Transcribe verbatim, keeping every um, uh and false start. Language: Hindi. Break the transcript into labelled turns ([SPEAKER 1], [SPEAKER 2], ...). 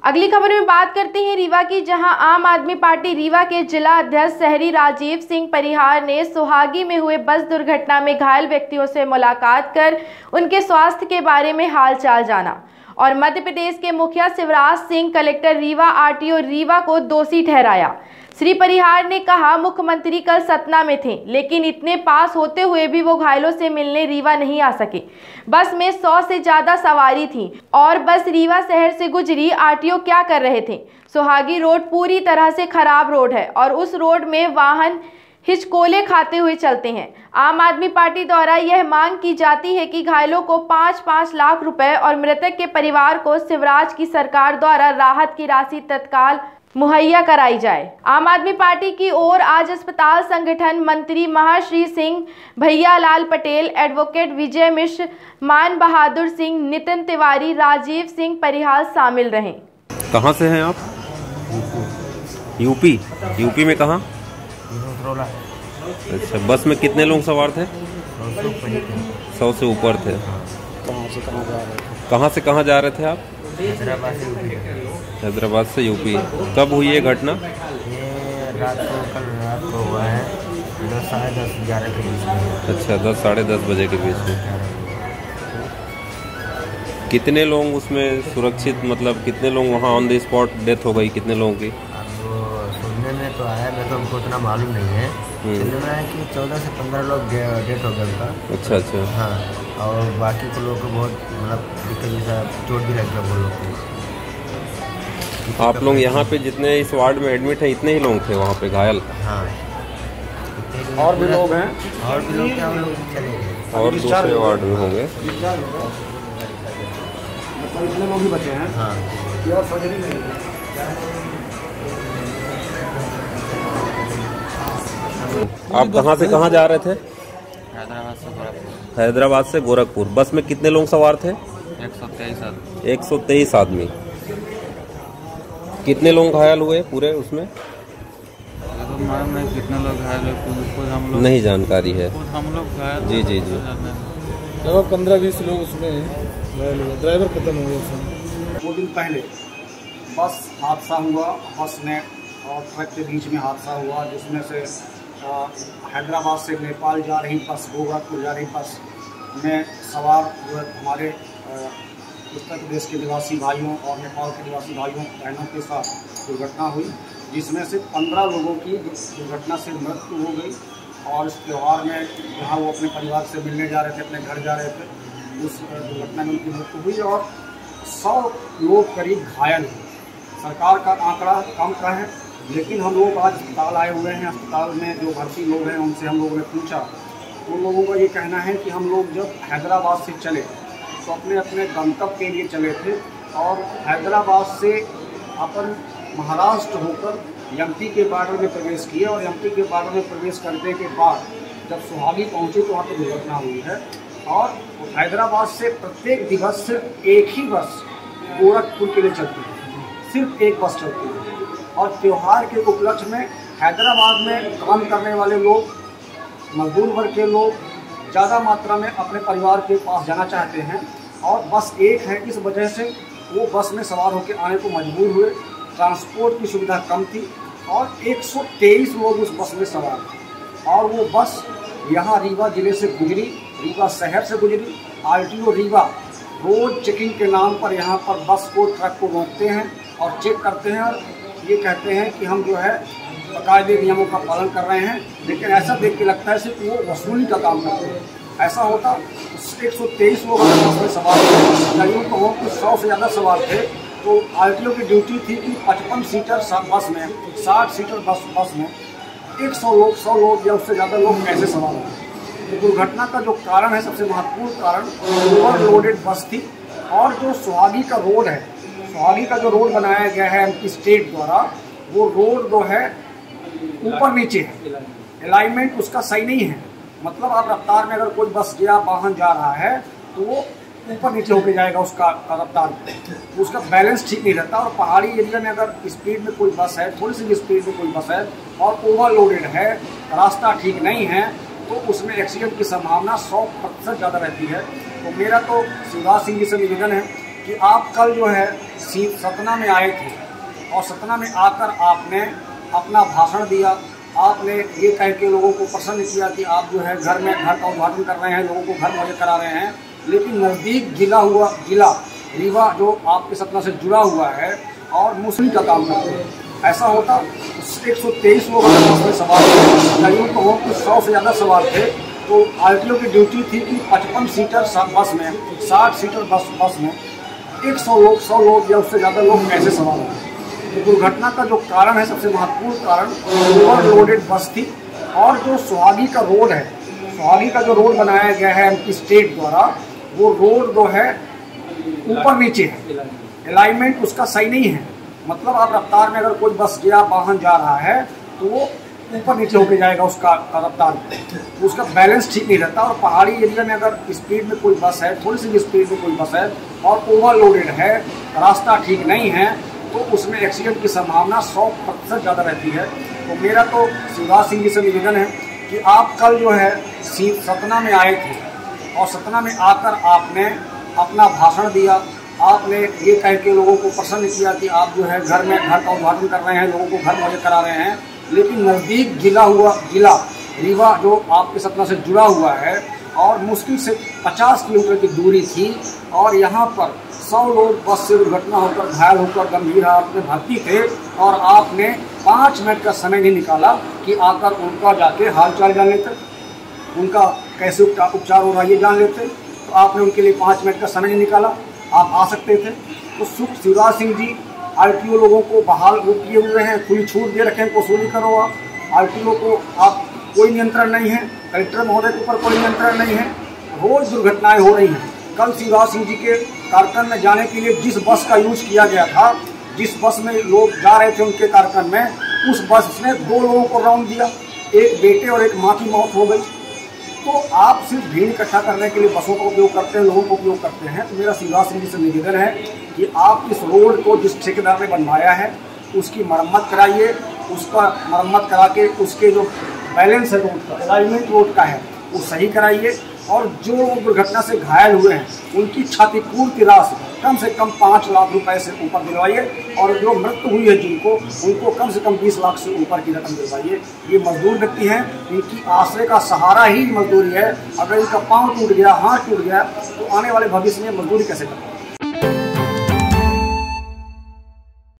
[SPEAKER 1] अगली खबर में बात करते हैं रीवा की, जहां आम आदमी पार्टी रीवा के जिला अध्यक्ष शहरी राजीव सिंह परिहार ने सुहागी में हुए बस दुर्घटना में घायल व्यक्तियों से मुलाकात कर उनके स्वास्थ्य के बारे में हालचाल जाना और मध्य प्रदेश के मुखिया शिवराज सिंह, कलेक्टर रीवा, आरटीओ रीवा को दोषी ठहराया। श्री परिहार ने कहा, मुख्यमंत्री कल सतना में थे, लेकिन इतने पास होते हुए भी वो घायलों से मिलने रीवा नहीं आ सके। बस में सौ से ज्यादा सवारी थी और बस रीवा शहर से गुजरी। आरटीओ क्या कर रहे थे? सुहागी रोड पूरी तरह से खराब रोड है और उस रोड में वाहन हिचकोले खाते हुए चलते हैं। आम आदमी पार्टी द्वारा यह मांग की जाती है कि घायलों को पाँच पाँच लाख रुपए और मृतक के परिवार को शिवराज की सरकार द्वारा राहत की राशि तत्काल मुहैया कराई जाए। आम आदमी पार्टी की ओर आज अस्पताल संगठन मंत्री महाश्री सिंह, भैया लाल पटेल, एडवोकेट विजय मिश्र, मान बहादुर सिंह, नितिन तिवारी, राजीव सिंह परिहार शामिल रहे।
[SPEAKER 2] कहाँ से हैं आप? यूपी। यूपी में कहाँ? अच्छा, बस में कितने लोग सवार थे? सौ से ऊपर थे। कहाँ से कहाँ जा रहे थे? कहाँ से कहाँ जा रहे थे आप?
[SPEAKER 3] हैदराबाद से यूपी।
[SPEAKER 2] हैदराबाद से यूपी। कब हुई ये घटना?
[SPEAKER 3] ये रात को, कल रात को हुआ है, दस साढ़े दस ग्यारह के बीच में।
[SPEAKER 2] अच्छा, दस साढ़े दस बजे के बीच में। कितने लोग उसमें सुरक्षित, मतलब कितने लोग वहाँ ऑन द स्पॉट डेथ हो गई? कितने लोगों की?
[SPEAKER 3] अब सुनने में तो आया, मैं तो हमको उतना मालूम नहीं है। सुनने में आया कि चौदह से पंद्रह लोग डेथ हो गया उनका।
[SPEAKER 2] अच्छा अच्छा।
[SPEAKER 3] हाँ, और बाकी को लोग को बहुत मतलब दिक्कत जैसा चोट भी लग गया वो लोग को।
[SPEAKER 2] आप लोग यहाँ पे जितने इस वार्ड में एडमिट हैं, इतने ही लोग थे वहाँ पे घायल?
[SPEAKER 3] हाँ,
[SPEAKER 4] और भी लोग हैं?
[SPEAKER 3] और भी लोग क्या, हम लोग चले गए
[SPEAKER 2] और दूसरे वार्ड में होंगे।
[SPEAKER 4] इतने लोग ही बचे हैं।
[SPEAKER 3] हाँ।
[SPEAKER 2] आप कहाँ से कहाँ जा रहे थे?
[SPEAKER 3] हैदराबाद से गोरखपुर।
[SPEAKER 2] हैदराबाद से गोरखपुर। बस में कितने लोग सवार थे?
[SPEAKER 3] एक सौ तेईस आदमी।
[SPEAKER 2] एक सौ तेईस आदमी। कितने लोग घायल हुए पूरे उसमें?
[SPEAKER 3] तो मालूम नहीं कितने लोग घायल हुए, हम लोग
[SPEAKER 2] नहीं जानकारी है।
[SPEAKER 3] हम लोग घायल।
[SPEAKER 2] जी जी जी।
[SPEAKER 4] लगभग पंद्रह बीस लोग उसमें घायल हुए, ड्राइवर खत्म हो गया उसमें।
[SPEAKER 5] दो दिन पहले बस हादसा हुआ, बस ने और ट्रक के बीच में हादसा हुआ, जिसमें से हैदराबाद से नेपाल जा रही बस, गोरखपुर जा रही बस में सवार जो है हमारे उत्तर प्रदेश के निवासी भाइयों और नेपाल के निवासी भाइयों बहनों के साथ दुर्घटना हुई, जिसमें से पंद्रह लोगों की दुर्घटना से मृत्यु हो गई। और इस त्यौहार में जहाँ वो अपने परिवार से मिलने जा रहे थे, अपने घर जा रहे थे, उस दुर्घटना में उनकी मृत्यु हुई और सौ लोग करीब घायल हुए। सरकार का आंकड़ा कम का है, लेकिन हम लोग आज अस्पताल आए हुए हैं। अस्पताल में जो भर्ती लोग हैं उनसे हम लोगों ने पूछा, तो उन लोगों का ये कहना है कि हम लोग जब हैदराबाद से चले तो अपने अपने गंतव्य के लिए चले थे और हैदराबाद से अपन महाराष्ट्र होकर एमपी के बॉर्डर में प्रवेश किए और एमपी के बॉर्डर में प्रवेश करने के बाद जब सुहागी पहुँचे तो वहाँ पर दुर्घटना हुई है। और हैदराबाद से प्रत्येक दिवस सिर्फ एक ही बस गोरखपुर के लिए चलती है, सिर्फ एक बस चलती है। और त्यौहार के उपलक्ष्य में हैदराबाद में काम करने वाले लोग, मजदूर वर्ग के लोग ज़्यादा मात्रा में अपने परिवार के पास जाना चाहते हैं और बस एक है, इस वजह से वो बस में सवार होकर आने को मजबूर हुए। ट्रांसपोर्ट की सुविधा कम थी और एक सौ तेईस लोग उस बस में सवार थे और वो बस यहाँ रीवा जिले से गुजरी, रीवा शहर से गुजरी। आरटीओ रीवा रोड चेकिंग के नाम पर यहाँ पर बस को, ट्रक को रोकते हैं और चेक करते हैं और ये कहते हैं कि हम जो है बाकायदे नियमों का पालन कर रहे हैं, लेकिन ऐसा देख के लगता है सिर्फ वो वसूली का काम करते हैं। ऐसा होता एक सौ तेईस लोग अगर बस में सवार थे, कहीं को हो कि सौ से ज़्यादा सवार थे, तो आरटीओ की ड्यूटी थी कि पचपन सीटर बस में, साठ सीटर बस बस में एक सौ लोग, सौ लोग या उससे ज़्यादा लोग कैसे सवार हों। तो दुर्घटना का जो कारण है, सबसे महत्वपूर्ण कारण ओवरलोडेड बस थी। और जो सुहागी का रोड है, सुहागी का जो रोड बनाया गया है एमपी स्टेट द्वारा, वो रोड जो है ऊपर नीचे है, अलाइनमेंट उसका सही नहीं है। मतलब आप रफ्तार में अगर कोई बस या वाहन जा रहा है तो वो ऊपर नीचे होके जाएगा, उसका रफ्तार, उसका बैलेंस ठीक नहीं रहता। और पहाड़ी एरिया में अगर स्पीड में कोई बस है, थोड़ी सी भी स्पीड में कोई बस है और ओवरलोडेड है, रास्ता ठीक नहीं है, तो उसमें एक्सीडेंट की संभावना सौ प्रतिशत ज़्यादा रहती है। तो मेरा तो शिवराज सिंह जी से निवेदन है कि आप कल जो है सी सतना में आए थे और सतना में आकर आपने अपना भाषण दिया। आपने ये कह के लोगों को प्रसन्न किया कि आप जो है घर में घर का उद्घाटन कर रहे हैं, लोगों को घर मुहैया करा रहे हैं, लेकिन नज़दीक जिला हुआ जिला रीवा जो आपके सतना से जुड़ा हुआ है और मुस्लिम का काम करते हैं, ऐसा होता एक सौ तेईस लोग अगर बस में सवार थे या यूँ कहो कि सौ से ज़्यादा सवार थे, तो आर टी ओ की ड्यूटी थी कि पचपन सीटर बस में, साठ सीटर बस बस में एक सौ लोग सौ लोग या उससे ज़्यादा लोग कैसे सवार होंगे। तो दुर्घटना का जो कारण है, सबसे महत्वपूर्ण कारण ओवरलोडेड बस थी। और जो सुहागी का रोड है, सुहागी का जो रोड बनाया गया है एमपी स्टेट द्वारा, वो रोड जो है ऊपर नीचे है, अलाइनमेंट उसका सही नहीं है। मतलब आप रफ्तार में अगर कोई बस गया वाहन जा रहा है तो वो ऊपर नीचे होके जाएगा, उसका रफ्तार तो उसका बैलेंस ठीक नहीं रहता। और पहाड़ी एरिया में अगर स्पीड में कोई बस है, थोड़ी सी भी स्पीड में कोई बस है और ओवरलोडेड है, रास्ता ठीक नहीं है, तो उसमें एक्सीडेंट की संभावना सौ प्रतिशत ज़्यादा रहती है। तो मेरा तो शिवराज सिंह जी से निवेदन है कि आप कल जो है सी सतना में आए थे और सतना में आकर आपने अपना भाषण दिया। आपने ये कह के लोगों को प्रसन्न किया कि आप जो है घर में घर का उद्घाटन कर रहे हैं, लोगों को घर मुहैया करा रहे हैं, लेकिन नज़दीक जिला हुआ जिला रीवा जो आपके सतना से जुड़ा हुआ है और मुश्किल से पचास किलोमीटर की दूरी थी और यहाँ पर सौ लोग बस से दुर्घटना होकर घायल होकर गंभीर हालत में भर्ती थे और आपने पाँच मिनट का समय नहीं निकाला कि आकर उनका जाके हाल चाल जान लेते, उनका कैसे उपचार हो रहा है ये जान लेते। तो आपने उनके लिए पाँच मिनट का समय नहीं निकाला, आप आ सकते थे। तो सुख Shivraj Singh ji R T O लोगों को बहाल किए हुए हैं, खुली छूट दे रखे हैं, वसूली करो। आप आर टी ओ को आप कोई नियंत्रण नहीं है, कलेक्टर महोदय के ऊपर कोई नियंत्रण नहीं है, रोज दुर्घटनाएं हो रही हैं। कल शिवराज सिंह जी के कार्यक्रम में जाने के लिए जिस बस का यूज किया गया था, जिस बस में लोग जा रहे थे उनके कार्यक्रम में, उस बस ने दो लोगों को राउंड दिया, एक बेटे और एक माँ की मौत हो गई। तो आप सिर्फ भीड़ इकट्ठा करने के लिए बसों का उपयोग करते हैं, लोगों का उपयोग करते हैं। तो मेरा शिवराज सिंह जी से निवेदन है कि आप इस रोड को जिस ठेकेदार ने बनवाया है उसकी मरम्मत कराइए, उसका मरम्मत करा के उसके जो बैलेंस है रोड का, अलाइनमेंट रोड का है, वो सही कराइए। और जो दुर्घटना से घायल हुए हैं उनकी क्षतिपूर्ति राशि कम से कम पाँच लाख रुपए से ऊपर दिलवाइए और जो मृत्यु हुई है जिनको, उनको कम से कम बीस लाख से ऊपर की रकम दिलवाइए। ये मजदूर व्यक्ति हैं, इनकी आश्रय का सहारा ही मजदूरी है। अगर इनका पाँव टूट गया, हाथ टूट गया, तो आने वाले भविष्य में मजदूरी कैसे करें।